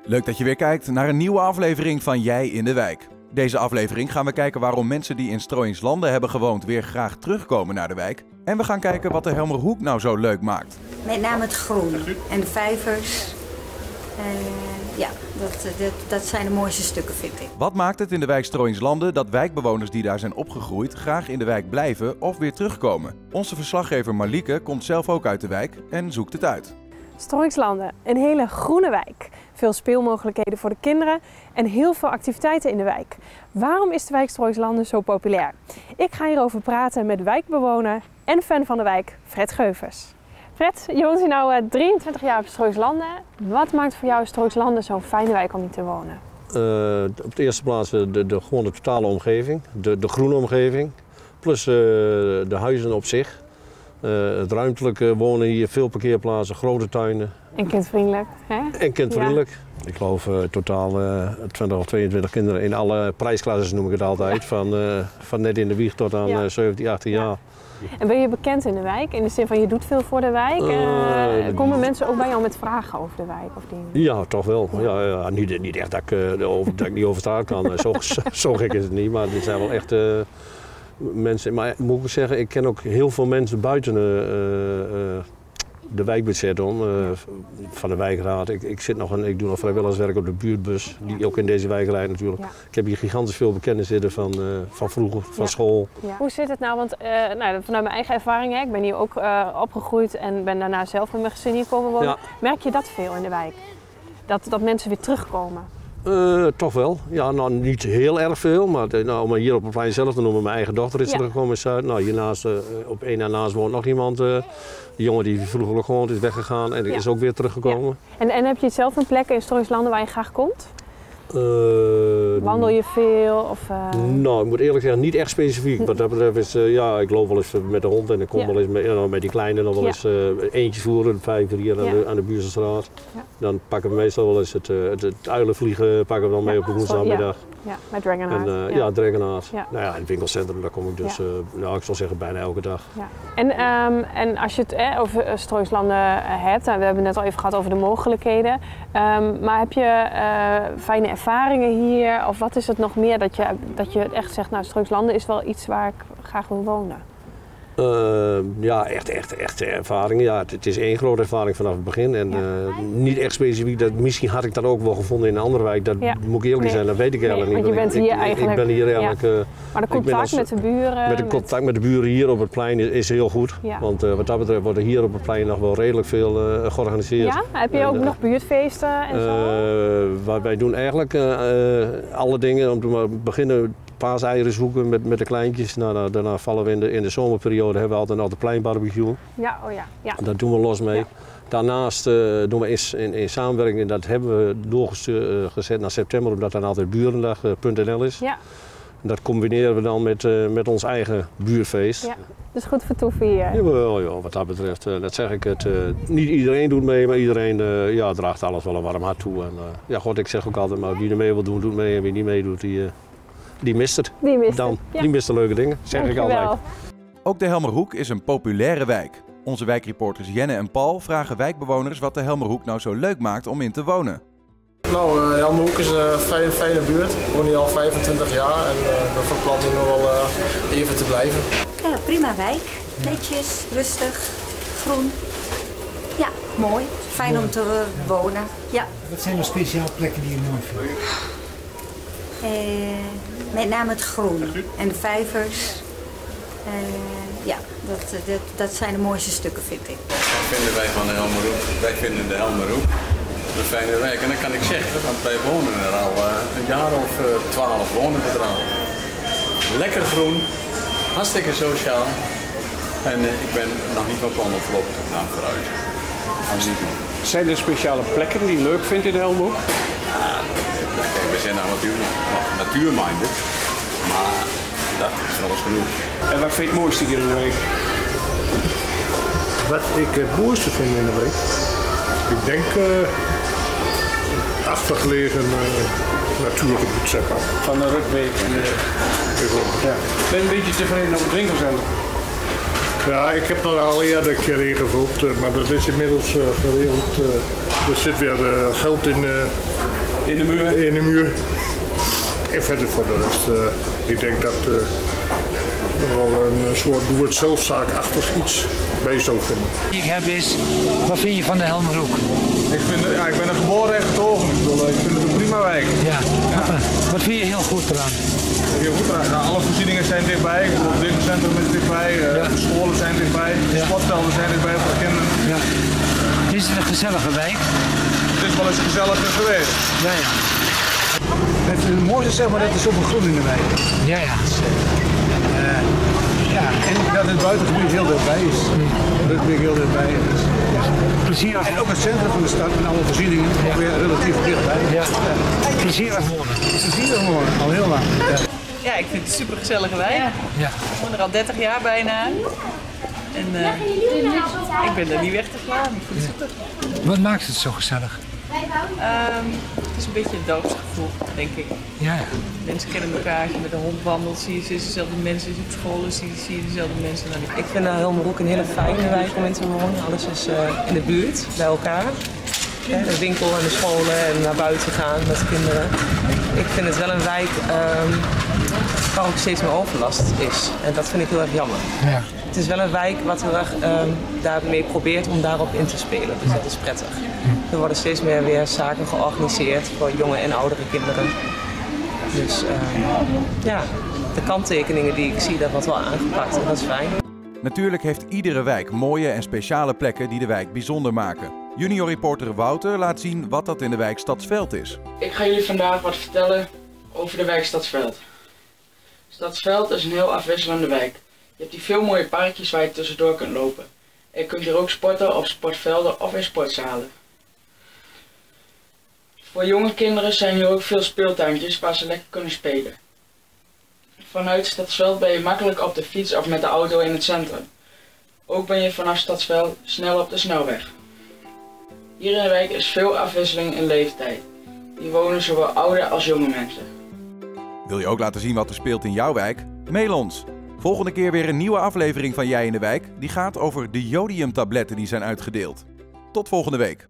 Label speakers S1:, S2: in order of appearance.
S1: Leuk dat je weer kijkt naar een nieuwe aflevering van Jij in de Wijk. Deze aflevering gaan we kijken waarom mensen die in Strooijenslanden hebben gewoond weer graag terugkomen naar de wijk. En we gaan kijken wat de Helmerhoek nou zo leuk maakt.
S2: Met name het groen en de vijvers. Dat zijn de mooiste stukken, vind ik.
S1: Wat maakt het in de wijk Strooijenslanden dat wijkbewoners die daar zijn opgegroeid graag in de wijk blijven of weer terugkomen? Onze verslaggever Marlieke komt zelf ook uit de wijk en zoekt het uit.
S3: Strooijenslanden, een hele groene wijk. Veel speelmogelijkheden voor de kinderen en heel veel activiteiten in de wijk. Waarom is de wijk Strooijenslanden zo populair? Ik ga hierover praten met wijkbewoner en fan van de wijk, Fred Geuvers. Fred, je woont hier nu 23 jaar op Strooijenslanden. Wat maakt voor jou Strooijenslanden zo'n fijne wijk om hier te wonen?
S4: Op de eerste plaats gewoon de totale omgeving, de groene omgeving. Plus de huizen op zich. Het ruimtelijke wonen hier, veel parkeerplaatsen, grote tuinen.
S3: En kindvriendelijk, hè? En
S4: kindvriendelijk. Ja. Ik geloof totaal 20 of 22 kinderen in alle prijsklassen, noem ik het altijd. Ja. Van net in de wieg tot aan 17, 18 jaar.
S3: En ben je bekend in de wijk? In de zin van je doet veel voor de wijk? Komen mensen ook bij jou met vragen over de wijk of dingen?
S4: Ja, toch wel. Ja, niet echt dat ik niet over straat kan. Zo gek is het niet, maar dit zijn wel echt mensen. Maar moet ik zeggen, ik ken ook heel veel mensen buiten de wijkbudget om, van de wijkraad. Ik doe nog vrijwilligerswerk op de buurtbus, die ook in deze wijk rijdt natuurlijk. Ja. Ik heb hier gigantisch veel bekenden zitten van vroeger, van school.
S3: Ja. Hoe zit het nou? Want vanuit mijn eigen ervaring, ik ben hier ook opgegroeid en ben daarna zelf met mijn gezin hier komen wonen. Ja. Merk je dat veel in de wijk? Dat mensen weer terugkomen?
S4: Toch wel. Ja, nou niet heel erg veel, maar om hier op het plein zelf te noemen, mijn eigen dochter is teruggekomen in Zuid. Nou, hiernaast, op één naast woont nog iemand. De jongen die vroeger gewoond is weggegaan en die is ook weer teruggekomen.
S3: Ja. En heb je zelf een plek in Strooijenslanden waar je graag komt? Wandel je veel? Of,
S4: Nou, ik moet eerlijk zeggen, niet echt specifiek. Wat dat betreft is, ik loop wel eens met de hond en ik kom wel eens met die kleine nog wel eens eentjes voeren, 5 hier aan de Buurzenstraat. Ja. Dan pakken we meestal wel eens het uilenvliegen pakken we dan mee op de woensdagmiddag.
S3: Ja, met Dragonheart.
S4: Dragonheart. Ja. Nou ja, in het winkelcentrum, daar kom ik dus, ik zal zeggen, bijna elke dag.
S3: Ja. En als je het over Strooijenslanden hebt, we hebben het net al even gehad over de mogelijkheden, maar heb je fijne ervaringen hier? Of wat is het nog meer dat je echt zegt, nou, Strooijenslanden is wel iets waar ik graag wil wonen?
S4: Echt ervaring. Ja, het is één grote ervaring vanaf het begin. En niet echt specifiek. Misschien had ik dat ook wel gevonden in een andere wijk. Dat moet ik eerlijk zijn, dat weet ik eigenlijk niet.
S3: Want je bent hier eigenlijk.
S4: Ik ben hier eigenlijk.
S3: Maar de contact met de buren.
S4: Met de contact met de buren hier op het plein is heel goed. Ja. Want wat dat betreft wordt er hier op het plein nog wel redelijk veel georganiseerd.
S3: Ja? Heb je ook nog buurtfeesten en zo?
S4: Wij doen eigenlijk alle dingen. Om te beginnen paaseieren zoeken met de kleintjes. Daarna vallen we in de zomerperiode hebben we altijd pleinbarbecue.
S3: Ja.
S4: Daar doen we los mee. Ja. Daarnaast doen we in samenwerking, en dat hebben we doorgezet naar september, omdat dan altijd burendag.nl is. Ja. En dat combineren we dan met ons eigen buurfeest. Ja.
S3: Dus goed vertoeven hier?
S4: Jawel, wat dat betreft, dat zeg ik het. Niet iedereen doet mee, maar iedereen draagt alles wel een warm hart toe. En, ik zeg ook altijd, maar wie er mee wil doen, doet mee. En wie niet meedoet, die mist het. Die mist de leuke dingen, zeg ik altijd.
S1: Ook de Helmerhoek is een populaire wijk. Onze wijkreporters Jenne en Paul vragen wijkbewoners wat de Helmerhoek nou zo leuk maakt om in te wonen.
S5: Nou, Helmerhoek is een fijne buurt. Ik woon hier al 25 jaar en ben van plan hier nog wel even te blijven.
S2: Ja, prima wijk. Netjes, rustig, groen. Ja, mooi. Fijn om te wonen. Ja.
S6: Wat zijn nou speciale plekken die je mooi vindt?
S2: Met name het groen en de vijvers. Dat zijn de mooiste stukken, vind ik.
S7: Wat vinden wij van de Helmerhoek? Wij vinden de Helmerhoek een fijne wijk. En dat kan ik zeggen, want wij wonen er al een jaar of 12 wonen we er al. Lekker groen, hartstikke sociaal. En ik ben nog niet van plan om voorlopig te gaan verhuizen.
S8: Zijn er speciale plekken die je leuk vindt in de Helmerhoek?
S7: We zijn nou natuurlijk nog natuurminded, maar dat is alles genoeg.
S8: En wat vind je het mooiste hier in de week?
S9: Wat ik het mooiste vind in de week? Ik denk achtergelegen natuurgebied, zeg maar.
S8: Van de Rukbeek en ja. Ben je een beetje tevreden op het winkelcentrum?
S9: Ja, ik heb er al eerder een keer ingevuld, maar dat is inmiddels geregeld. Er zit weer geld in
S8: In de muur?
S9: In de muur. En verder voor de rest, ik denk dat er wel een soort doe-het-zelf-zaakachtig iets bij zou vinden.
S6: Ik heb is, wat vind je van de Helmerhoek?
S8: Ik ben er geboren en getogen. Ik vind het een prima wijk.
S6: Ja. Wat vind je heel goed eraan?
S8: Heel goed eraan. Nou, alle voorzieningen zijn dichtbij. Het winkelcentrum is dichtbij. De scholen zijn dichtbij. De sportvelden zijn dichtbij voor de kinderen.
S6: Ja. Is het een gezellige wijk?
S8: Het is wel eens gezelliger geweest.
S6: Ja, ja.
S10: Het mooiste zeg maar dat er zoveel groen in de wijk is.
S6: Ja, ja.
S10: Ja, en dat het buitengebied heel dichtbij is. Dat het heel dichtbij is.
S6: Plezierig.
S10: En ook het centrum van de stad met alle voorzieningen ook weer relatief dichtbij.
S6: Ja. Plezierig wonen.
S10: Plezierig wonen, al heel lang.
S11: Ja, ik vind het een super gezellige wijk.
S6: Ja.
S11: Ik woon er al 30 jaar bijna. En ik ben er niet weg te slaan. Ik vind het super.
S6: Wat maakt het zo gezellig?
S11: Het is een beetje een dorpsgevoel, denk ik.
S6: Ja, ja.
S11: Mensen kennen elkaar, als je met de hond wandelt, zie je dezelfde mensen, als je op school zie je dezelfde mensen. Ik vind Helmerhoek een hele fijne wijk om in te wonen. Alles is in de buurt, bij elkaar. De winkel en de scholen en naar buiten gaan met de kinderen. Ik vind het wel een wijk waar ook steeds meer overlast is. En dat vind ik heel erg jammer.
S6: Ja.
S11: Het is wel een wijk wat heel erg daarmee probeert om daarop in te spelen. Dus dat is prettig. Er worden steeds meer weer zaken georganiseerd voor jonge en oudere kinderen. Dus ja, de kanttekeningen die ik zie, dat wordt wel aangepakt en dat is fijn.
S1: Natuurlijk heeft iedere wijk mooie en speciale plekken die de wijk bijzonder maken. Junior reporter Wouter laat zien wat dat in de wijk Stadsveld is.
S12: Ik ga jullie vandaag wat vertellen over de wijk Stadsveld. Stadsveld is een heel afwisselende wijk. Je hebt hier veel mooie parkjes waar je tussendoor kunt lopen. En je kunt hier ook sporten op sportvelden of in sportzalen. Voor jonge kinderen zijn hier ook veel speeltuintjes waar ze lekker kunnen spelen. Vanuit Stadsveld ben je makkelijk op de fiets of met de auto in het centrum. Ook ben je vanaf Stadsveld snel op de snelweg. Hier in de wijk is veel afwisseling in leeftijd. Hier wonen zowel oude als jonge mensen.
S1: Wil je ook laten zien wat er speelt in jouw wijk? Mail ons! Volgende keer weer een nieuwe aflevering van Jij in de Wijk. Die gaat over de jodiumtabletten die zijn uitgedeeld. Tot volgende week.